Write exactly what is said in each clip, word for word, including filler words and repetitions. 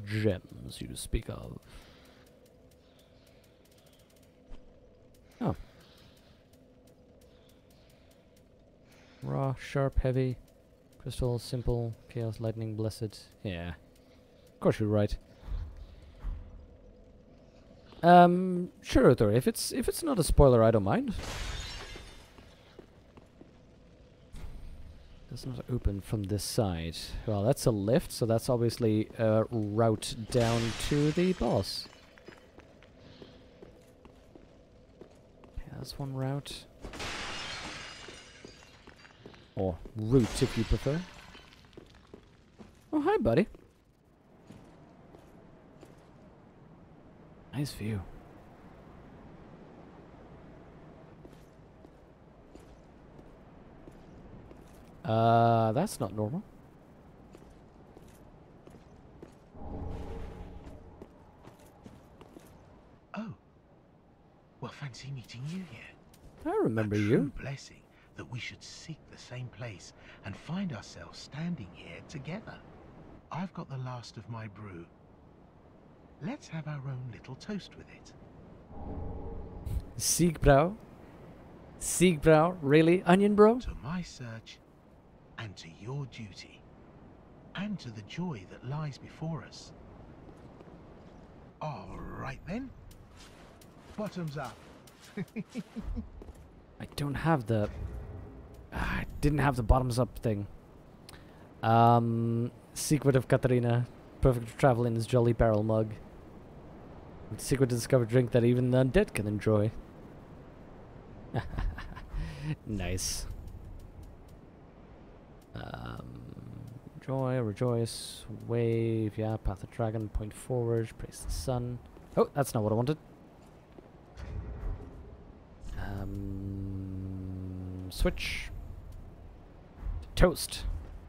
gems you speak of? Oh. Raw, sharp, heavy, crystal, simple, chaos, lightning, blessed. Yeah. Of course you're right. Um, sure, Thor. If it's if it's not a spoiler, I don't mind. Does not open from this side. Well, that's a lift, so that's obviously a route down to the boss. Okay, that's one route. Or route, if you prefer. Oh, hi, buddy. Nice view. Uh, that's not normal. Oh. Well, fancy meeting you here. I remember A you. true blessing that we should seek the same place and find ourselves standing here together. I've got the last of my brew. Let's have our own little toast with it. Siegbrouw? Siegbrouw? Really? Onion bro? To my search, and to your duty, and to the joy that lies before us. All right then. Bottoms up. I don't have the... Ah, I didn't have the bottoms up thing. Um, Secret of Katarina. Perfect to travel in his jolly barrel mug. Secret to discover drink that even the undead can enjoy. Nice. Um, joy, rejoice, wave, yeah, path of dragon, point forward, praise the sun. Oh, that's not what I wanted. Um, switch. Toast.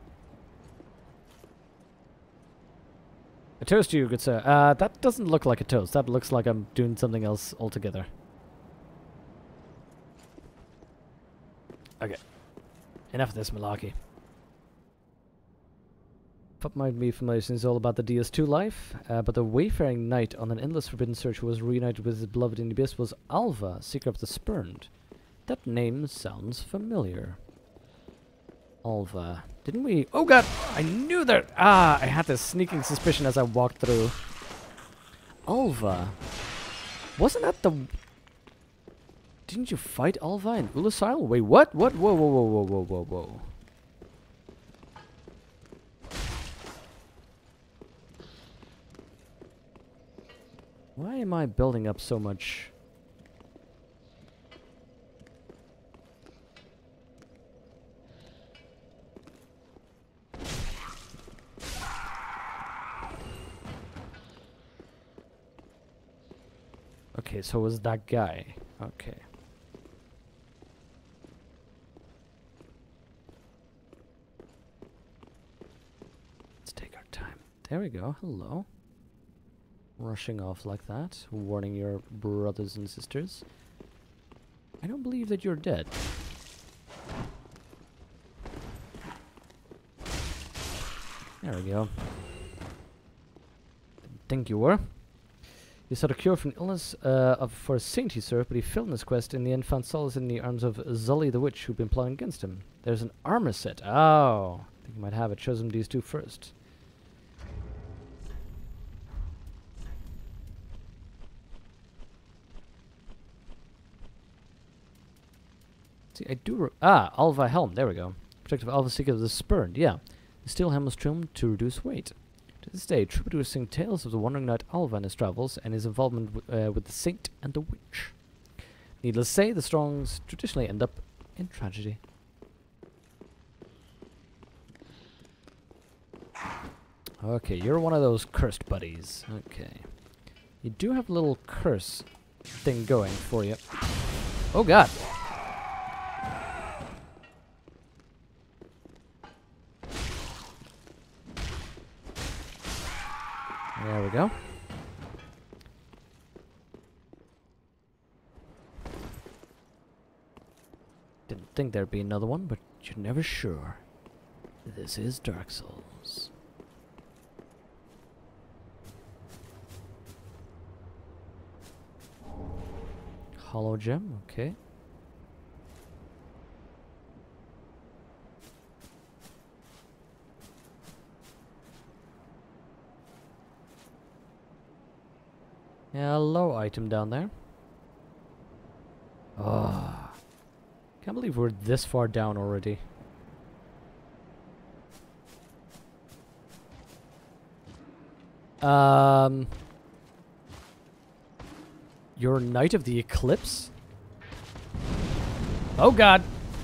A toast to you, good sir. Uh, that doesn't look like a toast. That looks like I'm doing something else altogether. Okay. Enough of this malarkey. Pup might be familiar since it's all about the D S two life, uh, but the wayfaring knight on an endless forbidden search who was reunited with his beloved in the abyss was Alva, Seeker of the Spurned. That name sounds familiar. Alva. Didn't we... Oh god! I knew that... Ah! I had this sneaking suspicion as I walked through. Alva. Wasn't that the... Didn't you fight Alva in Ulasil? Wait, what? What? Whoa, whoa, whoa, whoa, whoa, whoa, whoa. Why am I building up so much... Okay, so it was that guy. Okay. Let's take our time. There we go. Hello. Rushing off like that, warning your brothers and sisters. I don't believe that you're dead. There we go. Didn't think you were. He sought a cure from illness uh, of, for a saint he served, but he failed in his quest. In the end, found solace in the arms of Zully the witch, who'd been plotting against him. There's an armor set. Oh, I think you might have it. Shows him these two first. See, I do. Re ah, Alva helm. There we go. Protective Alva Seeker of the Spurned. Yeah, the steel helm was trimmed to reduce weight. To this day, troubadours sing tales of the wandering knight Alva and his travels, and his involvement uh, with the saint and the witch. Needless to say, the Strongs traditionally end up in tragedy. Okay, you're one of those cursed buddies. Okay. You do have a little curse thing going for you. Oh god! There we go. Didn't think there'd be another one, but you're never sure. This is Dark Souls. hollow gem, okay. Hello, item down there. Oh, can't believe we're this far down already. Um, you're Knight of the Eclipse? Oh God!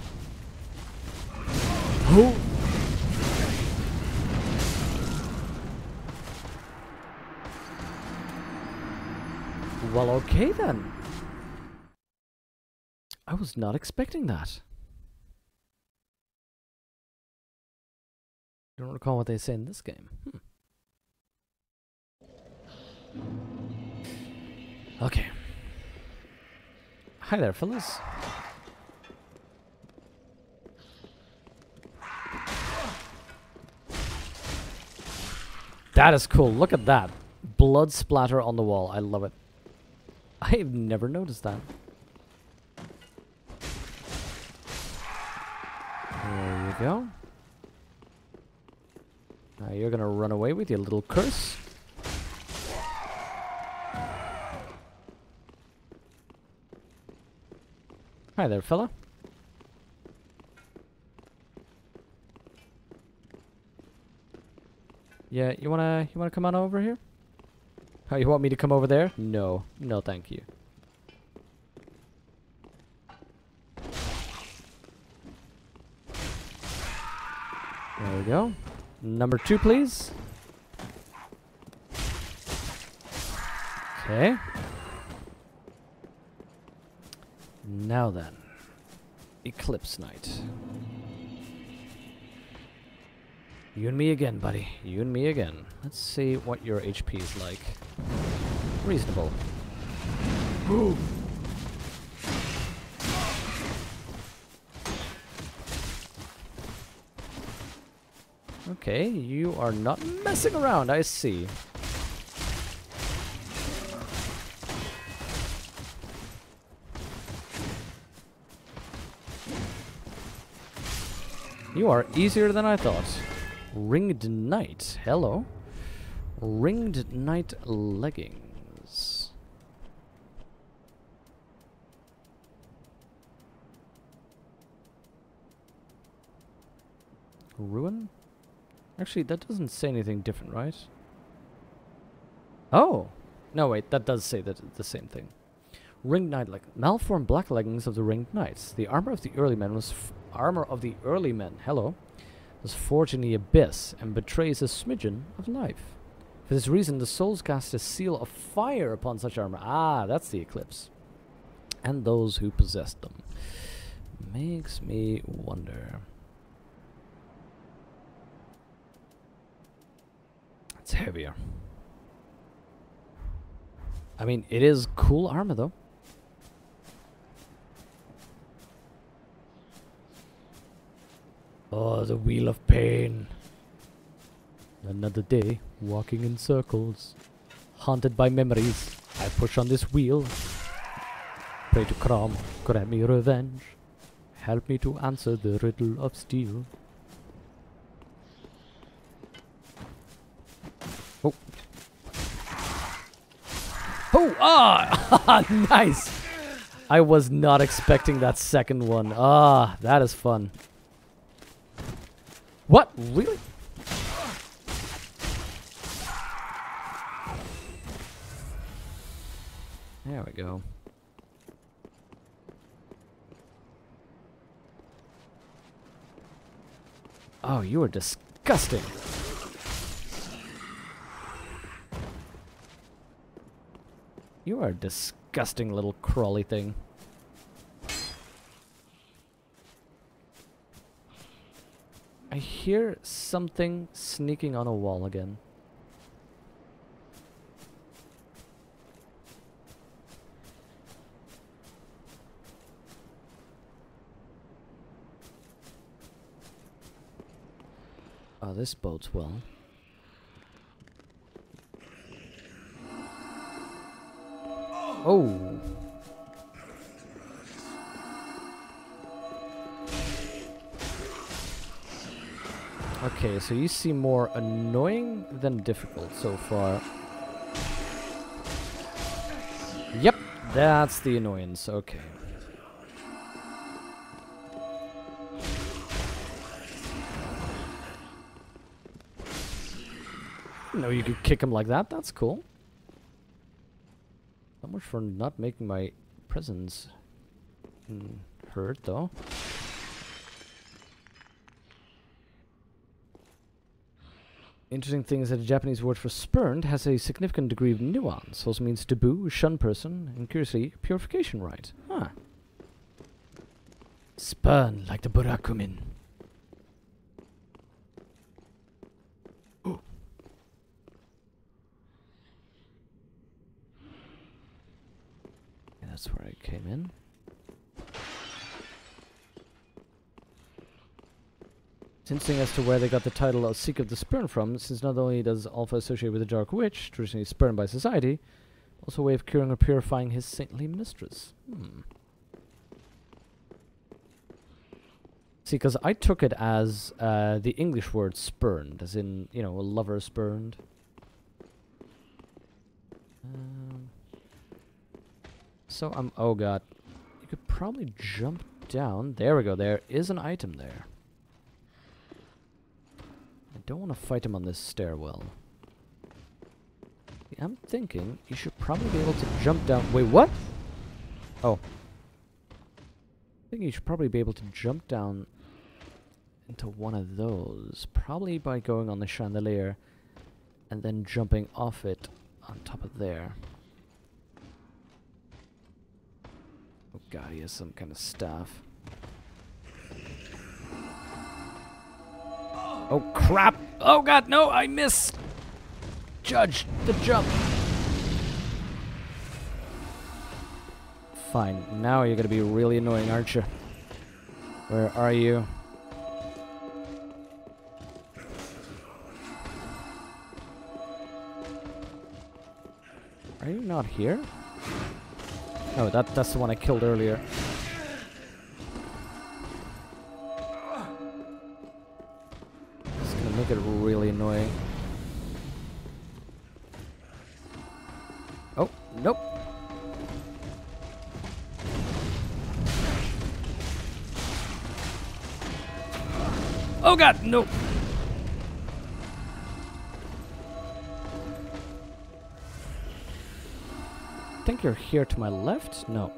Who? Well, okay then. I was not expecting that. I don't recall what they say in this game. Hmm. Okay. Hi there, fellas. That is cool. Look at that. Blood splatter on the wall. I love it. I've never noticed that. There you go. Now you're gonna run away with your little curse. Hi there, fella. Yeah, you wanna you wanna come on over here? Oh, you want me to come over there? No, no, thank you. There we go. Number two, please. Okay. Now then, Eclipse Knight. You and me again, buddy. You and me again. Let's see what your H P is like. Reasonable. Ooh. Okay, you are not messing around, I see. You are easier than I thought. Ringed Knight. Hello. Ringed Knight leggings. Ruin? Actually, that doesn't say anything different, right? Oh! No, wait, that does say that the same thing. Ringed Knight, like malformed black leggings of the Ringed Knights. The armor of the early men was f armor of the early men. Hello. Was forged in the abyss and betrays a smidgen of life. For this reason, the souls cast a seal of fire upon such armor. Ah, that's the eclipse. And those who possessed them. Makes me wonder. It's heavier. I mean, it is cool armor, though. Oh, the wheel of pain. Another day, walking in circles. Haunted by memories, I push on this wheel. Pray to Crom, grant me revenge. Help me to answer the riddle of steel. Oh. Oh, ah! Nice! I was not expecting that second one. Ah, that is fun. What? Really? There we go. Oh, you are disgusting. You are a disgusting little crawly thing. I hear something sneaking on a wall again. Oh, this bodes well. Oh. Okay, so you seem more annoying than difficult so far. Yep, that's the annoyance. Okay. No, you could kick him like that. That's cool. So much for not making my presence mm, hurt, though. Interesting thing is that the Japanese word for spurned has a significant degree of nuance. Also means taboo, shun person, and curiously, purification rite. Huh. Spurn like the Burakumin. That's where I came in. It's interesting as to where they got the title of Seeker of the Spurn from, since not only does Alpha associate with the Dark Witch, traditionally spurned by society, also a way of curing or purifying his saintly mistress. Hmm. See, because I took it as uh, the English word spurned, as in, you know, a lover spurned. Um... So I'm, oh god, you could probably jump down. There we go, there is an item there. I don't want to fight him on this stairwell. See, I'm thinking you should probably be able to jump down. Wait, what? Oh. I think you should probably be able to jump down into one of those. Probably by going on the chandelier and then jumping off it on top of there. Oh god, he has some kind of staff. Oh crap! Oh god, no, I missed! Judge the jump! Fine, now you're gonna be really annoying, aren't you? Where are you? Are you not here? Oh, that, that's the one I killed earlier. It's gonna make it really annoying. Oh, nope. Oh god, nope. I think you're here to my left? No.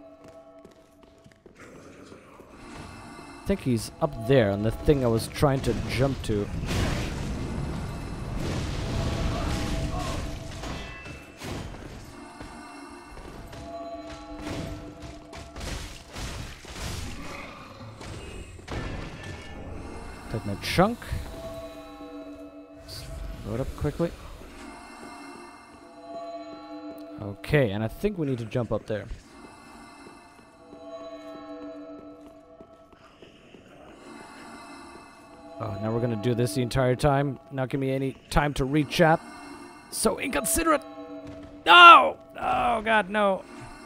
I think he's up there on the thing I was trying to jump to. Take my chunk. Load up quickly. Okay, and I think we need to jump up there. Oh, now we're gonna do this the entire time. Not give me any time to read chat. So inconsiderate! No! Oh god, no.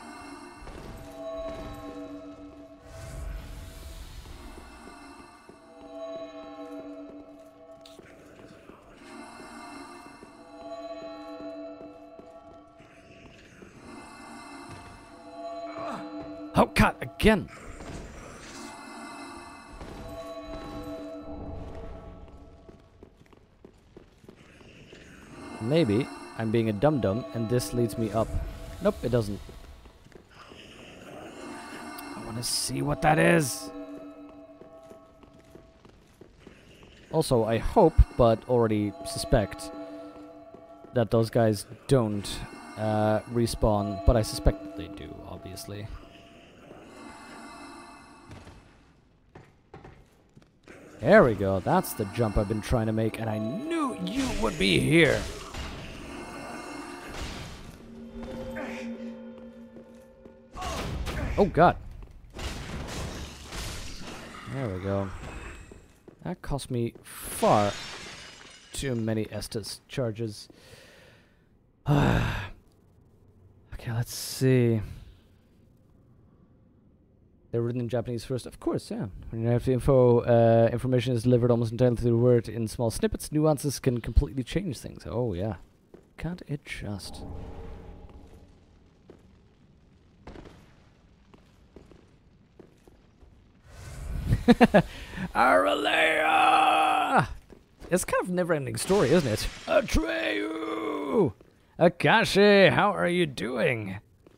Oh god, again! Maybe I'm being a dum-dum and this leads me up. Nope, it doesn't. I want to see what that is. Also, I hope, but already suspect, that those guys don't uh, respawn, but I suspect that they do, obviously. There we go, that's the jump I've been trying to make, and I knew you would be here! Oh god! There we go. That cost me far too many Estus charges. Okay, let's see. They're written in Japanese first, of course, yeah. When narrative info uh, information is delivered almost entirely through the word in small snippets, nuances can completely change things. Oh yeah, can't it just? Aralea! It's kind of a never-ending story, isn't it? Atreyu! Akashi, how are you doing?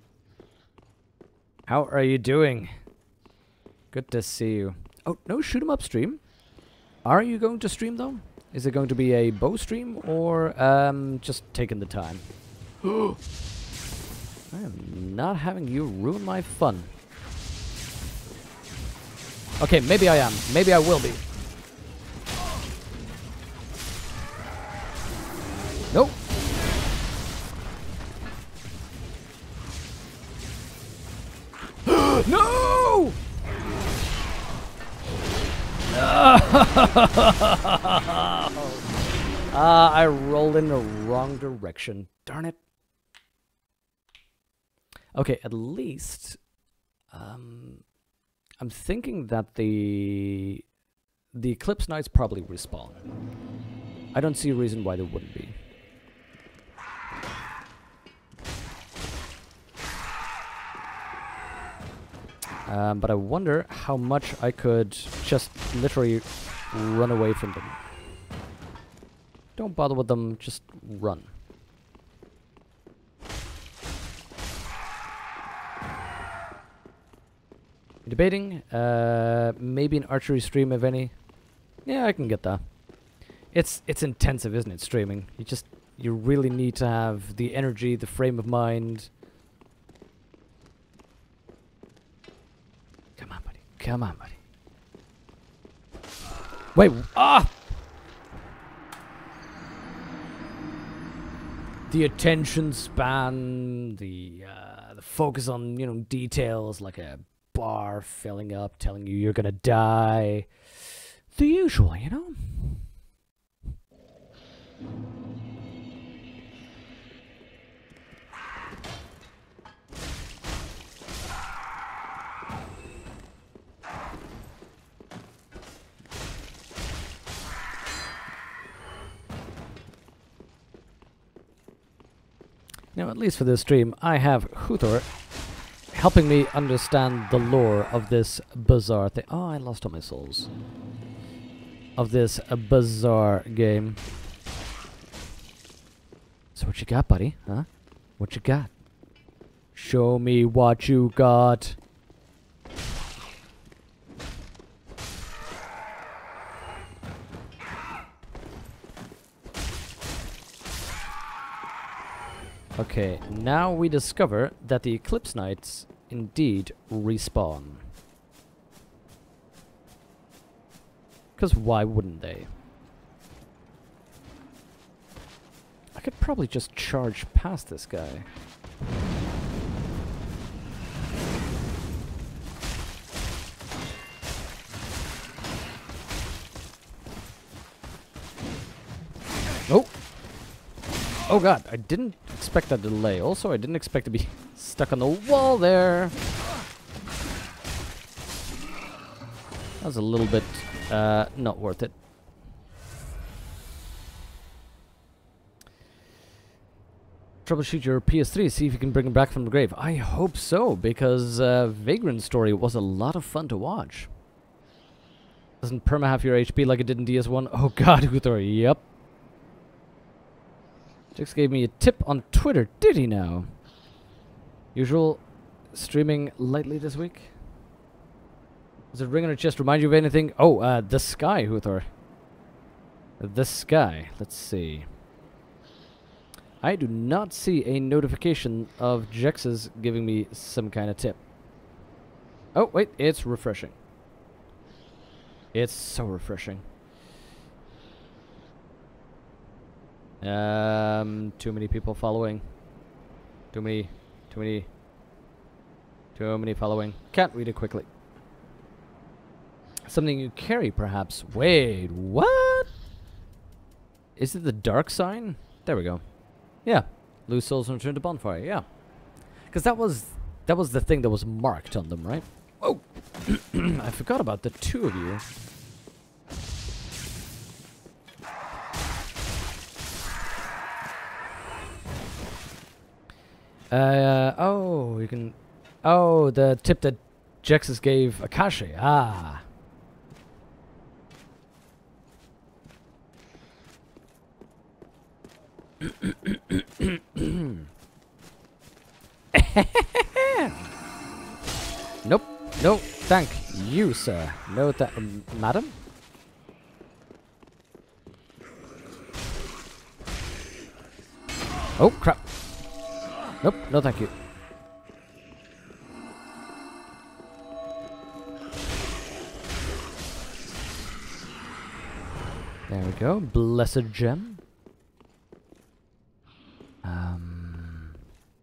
How are you doing? Good to see you. Oh, no shoot 'em up stream? Are you going to stream though? Is it going to be a bow stream or um, just taking the time? I am not having you ruin my fun. Okay, maybe I am. Maybe I will be. Nope. No! Ah, I rolled in the wrong direction. Darn it. Okay, at least um, I'm thinking that the the Eclipse Knights probably respawn. I don't see a reason why they wouldn't be. Um, but I wonder how much I could just literally run away from them. Don't bother with them, just run. Debating, uh, maybe an archery stream if any. Yeah, I can get that. It's it's intensive, isn't it, streaming? You just, you really need to have the energy, the frame of mind. Come on, buddy. Come on, buddy. Wait, ah! The attention span, the uh, the focus on, you know, details like a bar filling up, telling you you're gonna die. The usual, you know? Now, at least for this stream, I have Huthor helping me understand the lore of this bizarre thing. Oh, I lost all my souls. Of this uh, bizarre game. So what you got, buddy? Huh? What you got? Show me what you got. Okay, now we discover that the Eclipse Knights indeed respawn. Because why wouldn't they? I could probably just charge past this guy. Oh! Oh god, I didn't expect that delay. Also, I didn't expect to be stuck on the wall there. That was a little bit uh, not worth it. Troubleshoot your P S three, see if you can bring it back from the grave. I hope so, because uh, Vagrant's story was a lot of fun to watch. Doesn't perma half your H P like it did in D S one? Oh god, Huthor, yep. Jix gave me a tip on Twitter, did he now? Usual streaming lightly this week? Does it ring on your chest remind you of anything? Oh, uh, the sky, Huthor. The sky. Let's see. I do not see a notification of Jex's giving me some kind of tip. Oh, wait, it's refreshing. It's so refreshing. Um, too many people following. Too many, too many, too many following. Can't read it quickly. Something you carry, perhaps. Wait, what? Is it the dark sign? There we go. Yeah, lose souls and return to bonfire. Yeah, because that was that was the thing that was marked on them, right? Oh! I forgot about the two of you. Uh, oh, you can... Oh, the tip that Jexus gave Akashi. Ah. Nope. No, thank you, sir. No, tha um, madam? Oh, crap. Nope, no thank you. There we go. Blessed gem. Um...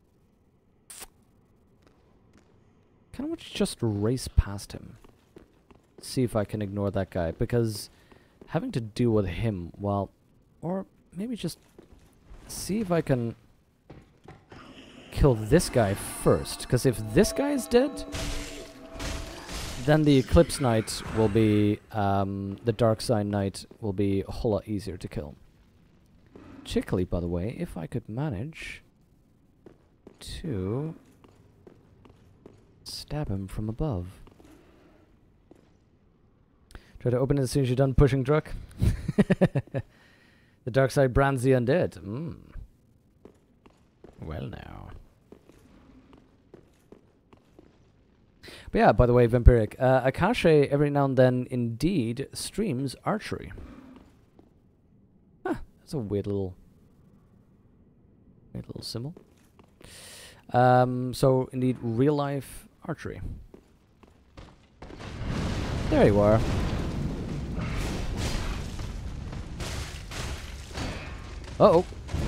Kind of want to just race past him. See if I can ignore that guy, because having to deal with him, well, or maybe just see if I can kill this guy first, because if this guy is dead, then the Eclipse Knight will be, um, the Darkside Knight will be a whole lot easier to kill. Particularly, by the way, if I could manage to stab him from above. Try to open it as soon as you're done pushing Druck. The dark side brands the undead. Mm. Well now. But yeah, by the way, Vampiric, uh, Akashi every now and then indeed streams archery. Huh, that's a weird little, weird little symbol. Um, so indeed, real life archery. There you are. Uh-oh.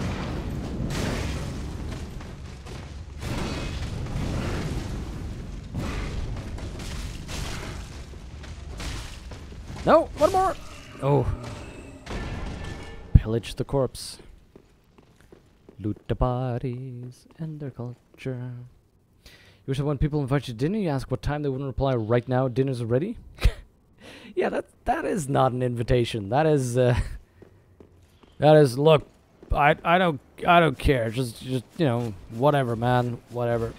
No, one more. Oh. Pillage the corpse. Loot the bodies and their culture. Usually when people invite you to dinner, you ask what time, they wouldn't reply right now, dinner's ready. Yeah, that that is not an invitation. That is uh that is look, I I don't I don't care. Just just you know, whatever, man. Whatever.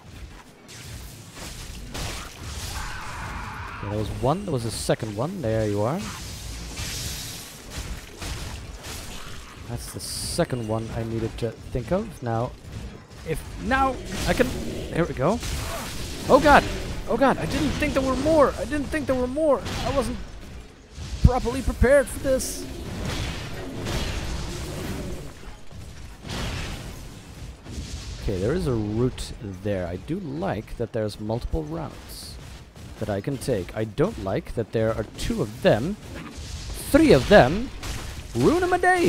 Okay, there was one, there was a second one. There you are. That's the second one I needed to think of. Now, if now I can, there we go. Oh god, oh god! I didn't think there were more. I didn't think there were more. I wasn't properly prepared for this. Okay, there is a route there. I do like that there's multiple routes that I can take. I don't like that there are two of them, three of them. Ruin my day.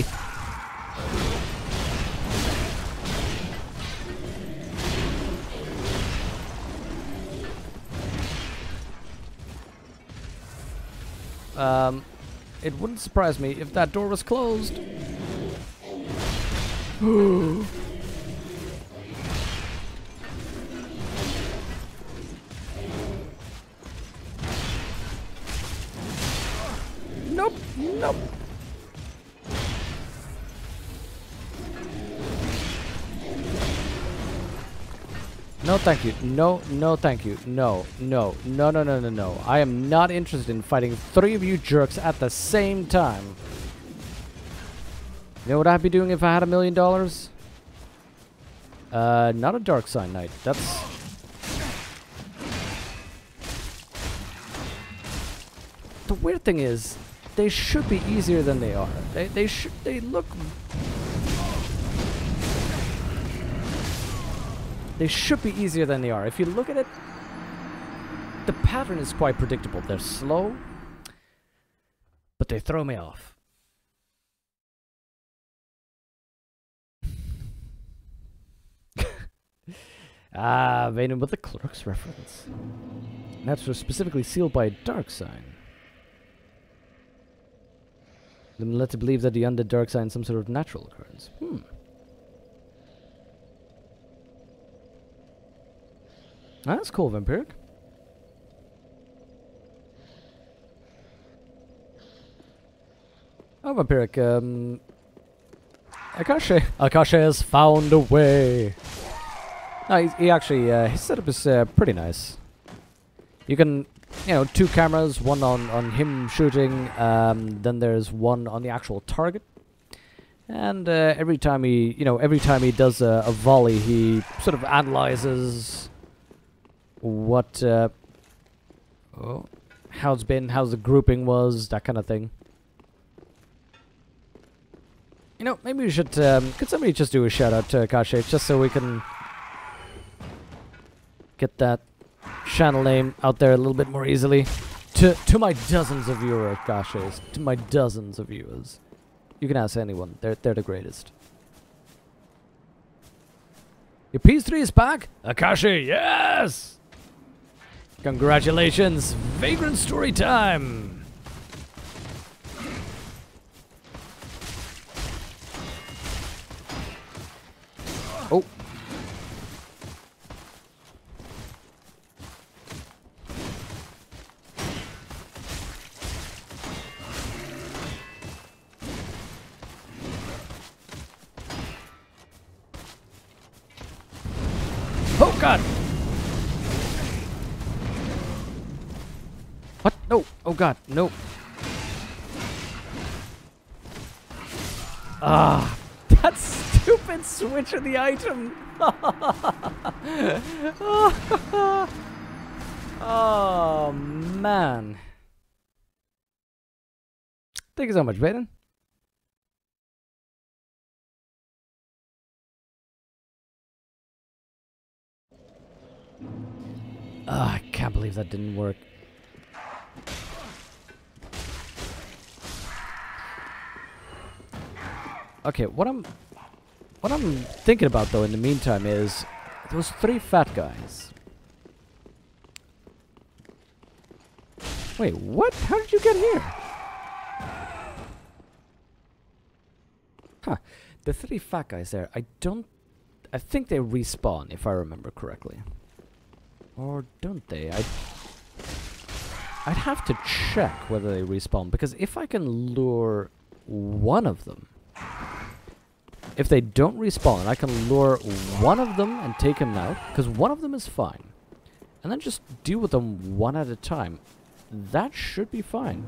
Um, it wouldn't surprise me if that door was closed. Nope, nope. No, thank you. No, no, thank you. No, no, no, no, no, no, no. I am not interested in fighting three of you jerks at the same time. You know what I'd be doing if I had a million dollars? Uh, not a Darkside Knight. That's... The weird thing is, they should be easier than they are. They, they should, they look... They should be easier than they are. If you look at it, the pattern is quite predictable. They're slow, but they throw me off. Ah, Venom with the Clerk's reference. Maps were specifically sealed by a dark sign. I'm led to believe that the undead dark sign is some sort of natural occurrence. Hmm. Ah, that's cool, Vampiric. know, Vampiric, um... Akashi... Akashi has found a way! No, he, he actually, uh, his setup is uh, pretty nice. You can, you know, two cameras, one on, on him shooting, um, then there's one on the actual target. And uh, every time he, you know, every time he does a, a volley, he sort of analyzes what, uh, oh, how it's been, how the grouping was, that kind of thing. You know, maybe we should, um, could somebody just do a shout out to Akashi, just so we can get that channel name out there a little bit more easily. To to my dozens of viewers, Akashis, to my dozens of viewers. You can ask anyone, they're, they're the greatest. Your P three is back? Akashi, yes! Congratulations, Vagrant Story time! Oh. Oh god! What? No! Oh god, no! Ah! That stupid switch of the item! Oh man! Thank you so much, Baden. Ah, I can't believe that didn't work. Okay, what I'm what I'm thinking about though in the meantime is those three fat guys. Wait, what? How did you get here? Huh. The three fat guys there, I don't I think they respawn if I remember correctly. Or don't they? I'd, I'd have to check whether they respawn, because if I can lure one of them, if they don't respawn, I can lure one of them and take him out, because one of them is fine, and then just deal with them one at a time. That should be fine.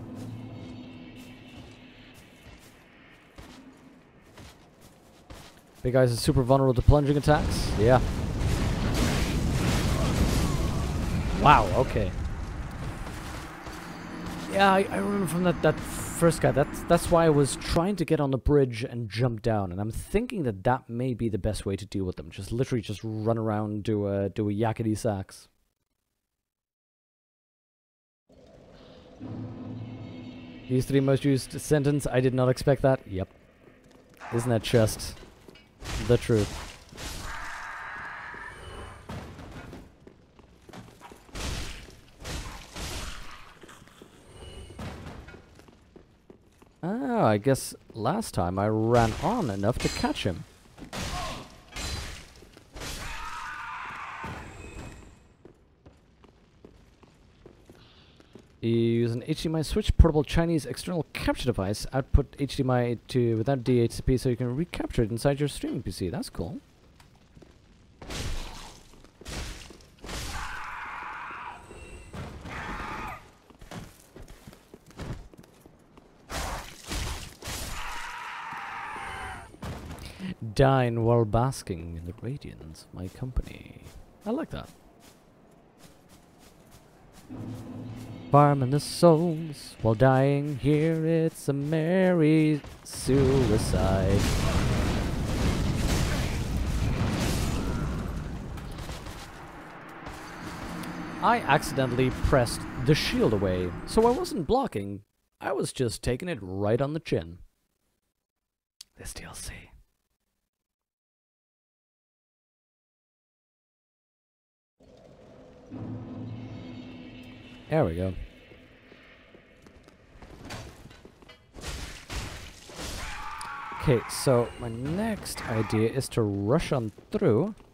Big guys are super vulnerable to plunging attacks? Yeah. Wow, okay. Yeah, I, I remember from that, that first guy, that's, that's why I was trying to get on the bridge and jump down, and I'm thinking that that may be the best way to deal with them. Just literally just run around, do a, do a yakety sax. These three most used sentence, I did not expect that. Yep. Isn't that just the truth? Oh, I guess last time I ran on enough to catch him. You use an H D M I switch, portable Chinese external capture device, output H D M I to without D H C P so you can recapture it inside your streaming P C. That's cool. Dine while basking in the radiance of my company. I like that. Farming the souls while dying here, it's a merry suicide. I accidentally pressed the shield away, so I wasn't blocking. I was just taking it right on the chin. This D L C. There we go. Okay, so my next idea is to rush on through